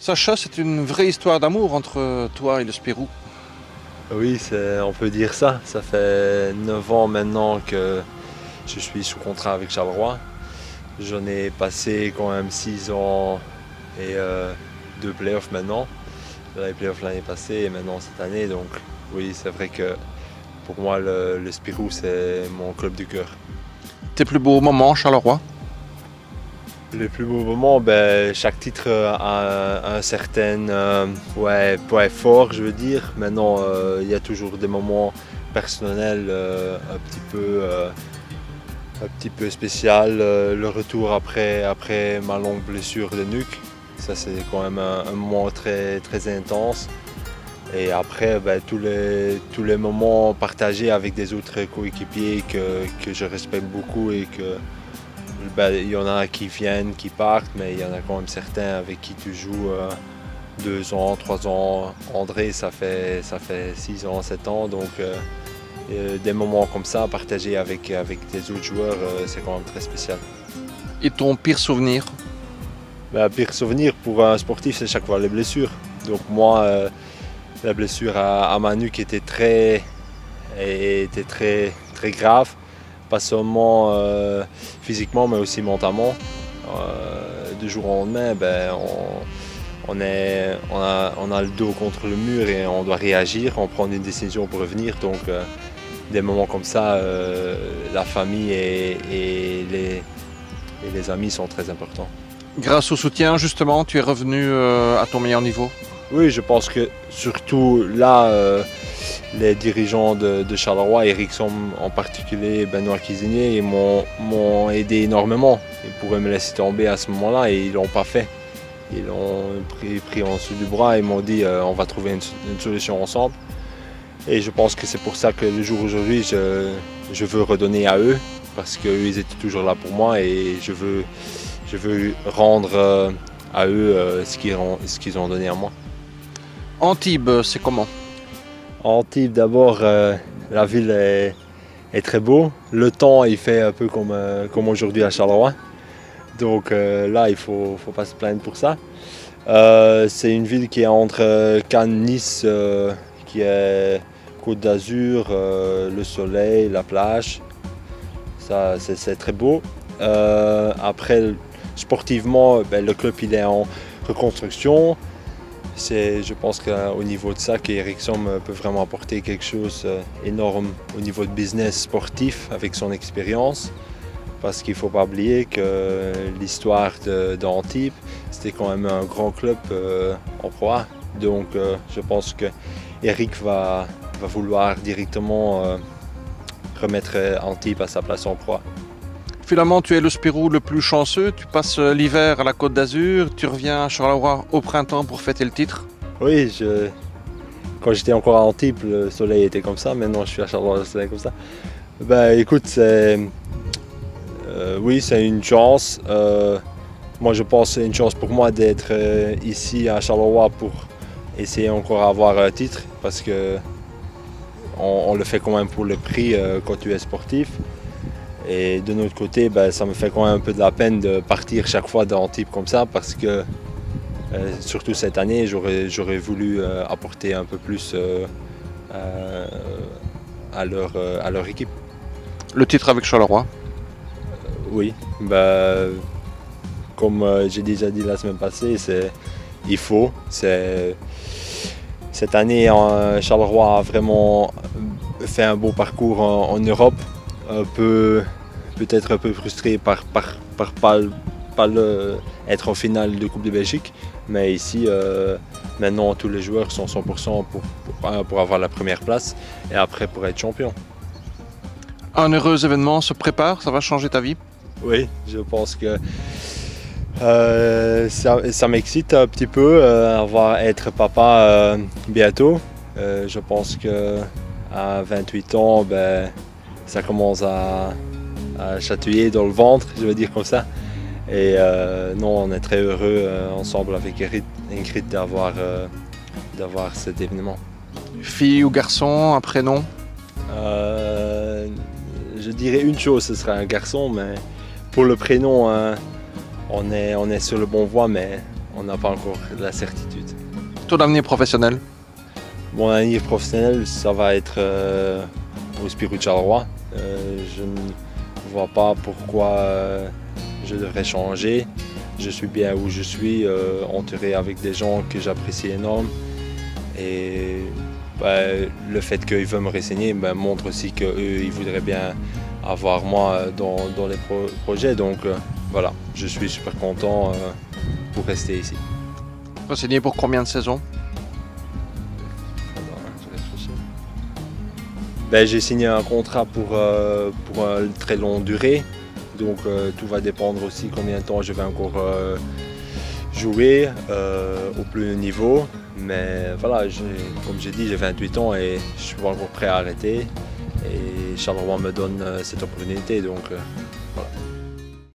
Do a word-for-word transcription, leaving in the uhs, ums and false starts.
Sacha, c'est une vraie histoire d'amour entre toi et le Spirou. Oui, on peut dire ça. Ça fait neuf ans maintenant que je suis sous contrat avec Charleroi. J'en ai passé quand même six ans et euh, deux playoffs maintenant. Les playoffs l'année passée et maintenant cette année. Donc oui, c'est vrai que pour moi, le, le Spirou, c'est mon club du cœur. Tes plus beaux moments, Charleroi? Les plus beaux moments, ben, chaque titre a un, un certain euh, ouais, point fort, je veux dire. Maintenant, euh, il y a toujours des moments personnels euh, un petit peu, euh, un petit peu spécial. Euh, le retour après, après ma longue blessure de nuque, ça c'est quand même un, un moment très, très intense. Et après, ben, tous, les, tous les moments partagés avec des autres coéquipiers que, que je respecte beaucoup et que ben, il y en a qui viennent, qui partent, mais il y en a quand même certains avec qui tu joues euh, deux ans, trois ans. André, ça fait, ça fait six ans, sept ans, donc euh, euh, des moments comme ça partagés avec, avec des autres joueurs, euh, c'est quand même très spécial. Et ton pire souvenir? Ben, pire souvenir pour un sportif, c'est chaque fois les blessures. Donc moi, euh, la blessure à, à ma nuque était très, était très, très grave. Pas seulement euh, physiquement, mais aussi mentalement. Euh, du jour au lendemain, ben, on, on, est, on, a, on a le dos contre le mur et on doit réagir, on prend une décision pour revenir. Donc, euh, des moments comme ça, euh, la famille et, et, les, et les amis sont très importants. Grâce au soutien, justement, tu es revenu euh, à ton meilleur niveau? Oui, je pense que surtout là, euh, les dirigeants de, de Charleroi, Eric Somme en particulier, Benoît Cuisinier, m'ont aidé énormément. Ils pourraient me laisser tomber à ce moment-là et ils ne l'ont pas fait. Ils l'ont pris, pris en dessous du bras et m'ont dit euh, on va trouver une, une solution ensemble. Et je pense que c'est pour ça que le jour aujourd'hui, je, je veux redonner à eux parce qu'eux, ils étaient toujours là pour moi et je veux, je veux rendre euh, à eux euh, ce qu'ils ont, ce qu'ils ont donné à moi. Antibes, c'est comment? Antibes, d'abord, euh, la ville est, est très beau. Le temps, il fait un peu comme, euh, comme aujourd'hui à Charleroi. Donc euh, là, il ne faut, faut pas se plaindre pour ça. Euh, c'est une ville qui est entre Cannes, Nice, euh, qui est Côte d'Azur, euh, le soleil, la plage. Ça, c'est très beau. Euh, après, sportivement, ben, le club il est en reconstruction. C'est, je pense qu'au niveau de ça, qu'Eric Somme peut vraiment apporter quelque chose d'énorme au niveau de business sportif avec son expérience. Parce qu'il ne faut pas oublier que l'histoire d'Antibes, c'était quand même un grand club euh, en Pro A. Donc euh, je pense qu'Eric va, va vouloir directement euh, remettre Antibes à sa place en Pro A. Finalement, tu es le Spirou le plus chanceux. Tu passes l'hiver à la Côte d'Azur, tu reviens à Charleroi au printemps pour fêter le titre. Oui, je... quand j'étais encore à Antibes, le soleil était comme ça. Maintenant, je suis à Charleroi, le soleil est comme ça. Ben, écoute, c'est... Euh, oui, c'est une chance. Euh, moi, je pense que c'est une chance pour moi d'être euh, ici à Charleroi pour essayer encore d'avoir un titre parce que on, on le fait quand même pour le prix euh, quand tu es sportif. Et de notre côté, ben, ça me fait quand même un peu de la peine de partir chaque fois d'Antibes comme ça parce que, euh, surtout cette année, j'aurais voulu euh, apporter un peu plus euh, euh, à, leur, euh, à leur équipe. Le titre avec Charleroi? euh, Oui, ben, comme euh, j'ai déjà dit la semaine passée, il faut. Cette année, euh, Charleroi a vraiment fait un beau parcours en, en Europe. Un peu, peut-être un peu frustré par ne par, par, par, par le, être en finale de Coupe de Belgique. Mais ici, euh, maintenant, tous les joueurs sont cent pour cent pour, pour, pour avoir la première place et après pour être champion. Un heureux événement se prépare, ça va changer ta vie? Oui, je pense que euh, ça, ça m'excite un petit peu, euh, avoir, être papa euh, bientôt. Euh, je pense qu'à vingt-huit ans, ben, ça commence à, à chatouiller dans le ventre, je veux dire comme ça. Et euh, non, on est très heureux euh, ensemble avec Ingrid d'avoir euh, d'avoir cet événement. Fille ou garçon, un prénom? euh, Je dirais une chose, ce sera un garçon, mais pour le prénom, hein, on, est, on est sur le bon voie, mais on n'a pas encore la certitude. Ton avenir professionnel? Mon avenir professionnel, ça va être euh, au Spirou de Charleroi. Euh, je ne vois pas pourquoi euh, je devrais changer. Je suis bien où je suis, euh, entouré avec des gens que j'apprécie énormément. Et bah, le fait qu'ils veulent me re-signer bah, montre aussi qu'eux, ils voudraient bien avoir moi dans, dans les pro projets. Donc euh, voilà, je suis super content euh, pour rester ici. Tu vas signer pour combien de saisons? Ben, j'ai signé un contrat pour, euh, pour une très longue durée. Donc euh, tout va dépendre aussi combien de temps je vais encore euh, jouer euh, au plus haut niveau. Mais voilà, comme j'ai dit, j'ai vingt-huit ans et je suis pas encore prêt à arrêter. Et Charleroi me donne euh, cette opportunité. Donc, euh,